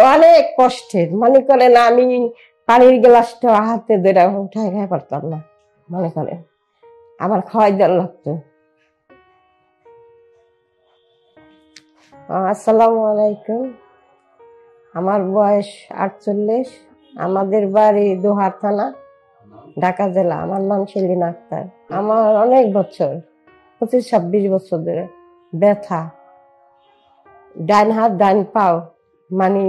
অনেক কষ্টের, মনে করেন আমি পানির গ্লাসটা হাতে ধরে উঠাই খাই পারতাম না, মনে করেন আমার খাওয়াই দেওয়ার লাগতো। আসসালামু আলাইকুম, আমার বয়স 48, আমাদের বাড়ি দোহার থানা, ঢাকা জেলা। আমার নাম সেলিনা আক্তার। আমার অনেক বছর, 25-26 বছর ধরে ব্যথা, ডাইন হাত ডাইন পাও, মানে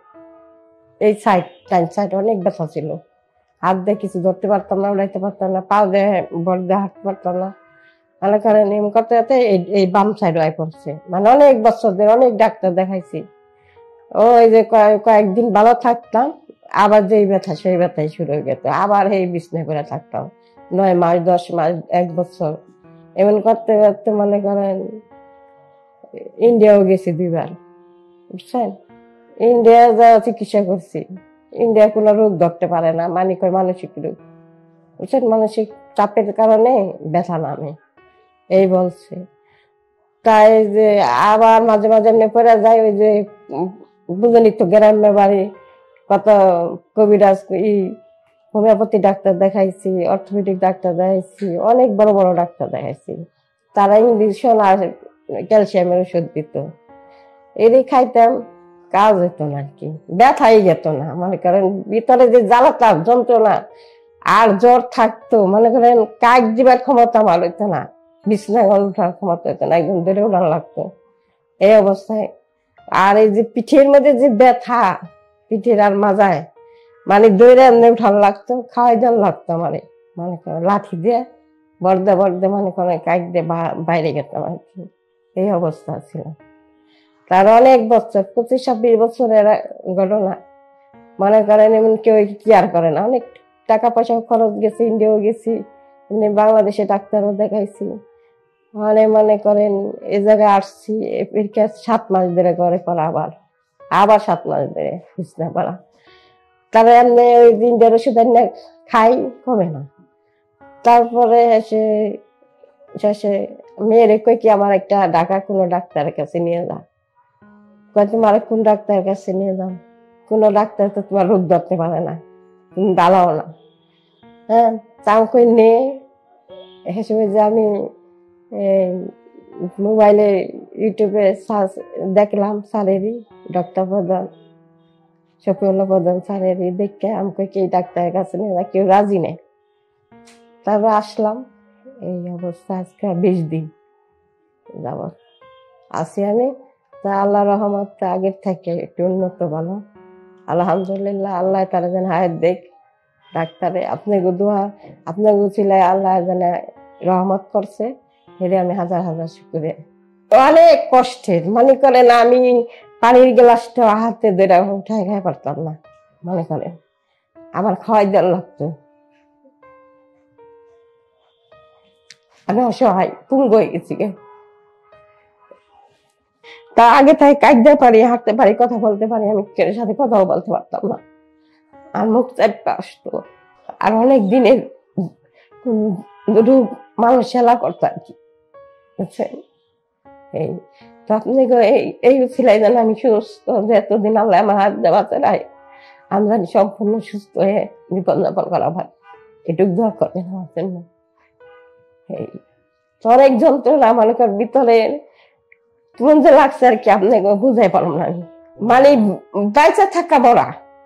এই সাইড ডাইন সাইড অনেক ব্যথা ছিল। হাত দিয়ে কিছু ধরতে পারতাম না, উড়াইতে পারতাম না, পাও দিয়ে বড় দিয়ে হাঁটতে পারতাম না। মনে করেন এমন করতে করতে এই বাম সাইড হয়ে পড়ছে। মানে অনেক বছর ধরে অনেক ডাক্তার দেখাইছি। ওই যে কয়েকদিন ভালো থাকতাম, আবার যেই ব্যথা সেই ব্যথাই শুরু হয়ে গেত, আবার এই বিছনায় করে থাকতাম 9 মাস 10 মাস 1 বছর। এমন করতে করতে মনে করেন ইন্ডিয়াও গেছি 2 বার, বুঝছেন। ইন্ডিয়া যা চিকিৎসা করছি, ইন্ডিয়া কোনো রোগ ধরতে পারে না, মানে কয় মানসিক রোগ, বুঝছেন, মানসিক চাপের কারণে ব্যথা নামে এই বলছে। তাই যে আবার মাঝে মাঝে এমনি পড়ে যায়, ওই যে বুঝলি তো গ্রামে বাড়ি, কত কবিরাজ হোমিওপ্যাথি ডাক্তার দেখাইছি, অর্থোপেডিক ডাক্তার দেখাইছি, অনেক বড় বড় ডাক্তার দেখাইছি। তারা ইঞ্জেকশন আর ক্যালসিয়ামের ওষুধ দিত, এরই খাইতাম, কাজ হতো না, আর কি ব্যথাই যেত না। মনে করেন ভিতরে যে জ্বালাতাম যন্ত্রণা আর জ্বর থাকতো, মনে করেন কাজ দিবার ক্ষমতা আমার হইতো না, বিছনা ওঠার ক্ষমতা হইতো না, একদম ধরে উঠান লাগতো এই অবস্থায়। আর এই যে পিঠের মধ্যে যে ব্যথা, পিঠের আর মাজায়, মানে দৌড়ে এমনি উঠান লাগতো, খাওয়াই দেওয়ান লাগতো আমারে, মনে করেন লাঠি দিয়ে বর্দে বর্দে মনে করেন কাজ দিয়ে বাইরে গেতাম আর কি, এই অবস্থা ছিল। তার অনেক বছর, 25-26 বছরের ঘটনা। মনে করেন এমন কেউ কেয়ার করে না, অনেক টাকা পয়সা খরচ গেছে, ইন্ডিয়াও গেছি, বাংলাদেশে ডাক্তারও দেখাইছি। মানে মনে করেন এ জায়গায় আসছি 7 মাস ধরে করে করা, আবার 7 মাস ধরে বিছনা পড়া। তারা এমনি ওই ইন্ডিয়ার ওষুধ খাই, কমে না। তারপরে শেষে মেয়েরে কই কি আমার একটা ঢাকা কোনো ডাক্তারের কাছে নিয়ে যা, তোমার কোন ডাক্তারের কাছে নিয়ে যাও, কোন ডাক্তার তো তোমার রোগ ধরতে পারে না, তুমি ভালোও না। হ্যাঁ, তাও কই নে। হিসেবে যে আমি মোবাইলে ইউটিউবে সার্চ দেখলাম, স্যারেরই ডক্টর প্রধান, শফিউল্লাহ প্রধান স্যারেরই দেখে আমি কই কি ডাক্তারের কাছে নিয়ে যা, কেউ রাজি নেই। তারপর আসলাম, এই অবস্থা আজকে 20 দিন যাবত আছি আমি। তা আল্লাহ রহমত আগের থেকে একটু উন্নত, ভালো আলহামদুলিল্লাহ। আল্লাহ তারা যেন হায়াত দেখ, ডাক্তারে আপনাকে দোয়া, আপনাকে ছিলাই আল্লাহ যেন রহমত করছে, হেরে আমি হাজার হাজার শুকরিয়া। অনেক কষ্টের, মনে করেন আমি পানির গ্লাসটা হাতে ধরে উঠাই খাই পারতাম না, মনে করেন আমার খাওয়াই দেওয়ার লাগতো। আমি অসহায় পুঙ্গ হয়ে গেছি গে। তা আগে থেকে কাঁদতে পারি, হাঁটতে পারি, কথা বলতে পারি, আমি কেউ সাথে কথাও বলতে পারতাম না, আর মুখ চাপটা আসতো। আর অনেক দিনের মানুষ সেলা করতো আর কি, বুঝছেন। এই তো আপনি এই ছিলাই যেন আমি সুস্থ, যে এতদিন আল্লাহ আমার হাত দেওয়া চাই, আমি জানি সম্পূর্ণ সুস্থ হয়ে জীবনযাপন করা ভাই, এটুক দোয়া করবেন আমার জন্য। এই অনেক যন্ত্রণা মনে কর ভিতরে কোন যে লাগছে আর কি, আপনাকে বুঝাই পারলাম না আমি। মানে বাইচা থাকা বড়া,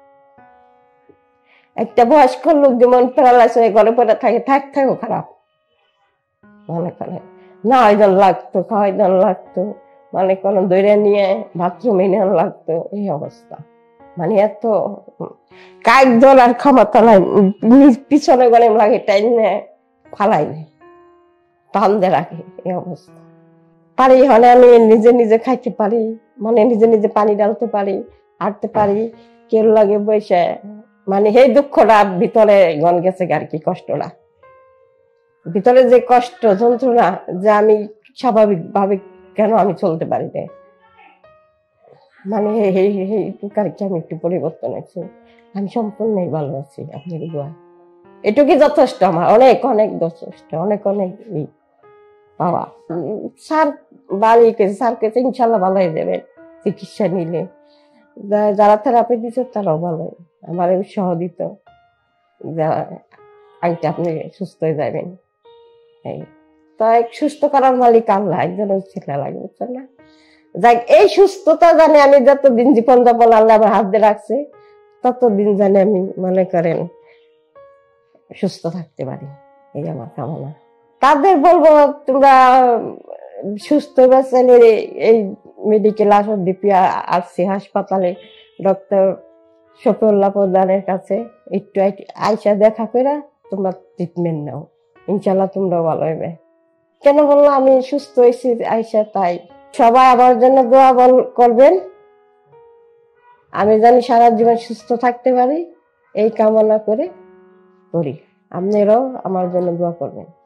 একটা বয়স্ক লোক যেমন প্যারালাইজ হয়ে ঘরে পড়ে থাকে, থাকো খারাপ, মনে করে না ওইজন লাগতো, খাওয়াইজন লাগতো, মানে কোন দৈরে নিয়ে বাথরুমে নেওয়া লাগতো, এই অবস্থা। মানে এত কাজ ধরার ক্ষমতা নাই, পিছনে গলে লাগে টাইম নেয়, ফালাই নেয়, টানতে রাখে, এই অবস্থা। পারি হলে আমি নিজে নিজে খাইতে পারি, মানে নিজে নিজে পানি ডালতে পারি, হাঁটতে পারি, কেউ লাগে বসে, মানে এই দুঃখটা ভিতরে গন গেছে আর কি, কষ্টটা ভিতরে যে কষ্ট যন্ত্রণা, যে আমি স্বাভাবিক ভাবে কেন আমি চলতে পারি না, মানে আমি একটু পরিবর্তন আছি, আমি সম্পূর্ণই ভালো আছি আপনার দোয়া, এটুকুই যথেষ্ট আমার, অনেক অনেক যথেষ্ট, অনেক অনেক পাওয়া। স্যার বাড়ি স্যার কেছে ইনশাল্লাহ ভালো হয়ে যাবে চিকিৎসা নিলে, যারা থেরাপি দিচ্ছে তারাও ভালো, আমার উৎসাহ দিত যে আইটা আপনি সুস্থ হয়ে যাবেন। এই তাই সুস্থ করার মালিক আল্লাহ, একজন ছেলে লাগে, বুঝছেন না? যাই এই সুস্থতা জানি আমি যতদিন জীবন যাপন আল্লাহ আমার হাত দিয়ে রাখছে ততদিন জানি আমি মনে করেন সুস্থ থাকতে পারি, এই আমার কামনা। তাদের বলবো তোমরা সুস্থ বাচ্চালে এই মেডিকেল আসর দিপিয়া আসছি হাসপাতালে ডক্টর শফিউল্লাহ প্রধানের কাছে একটু আইসা দেখা করে তোমরা ট্রিটমেন্ট নাও, ইনশাল্লাহ তোমরাও ভালো হবে। কেন বললো আমি সুস্থ হয়েছি আইসা, তাই সবাই আমার জন্য দোয়া করবেন, আমি জানি সারা জীবন সুস্থ থাকতে পারি, এই কামনা করে করি। আপনারাও আমার জন্য দোয়া করবেন।